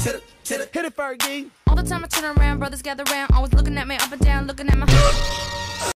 Hit it, Fergie. All the time I turn around, brothers gather round, always looking at me up and down, looking at my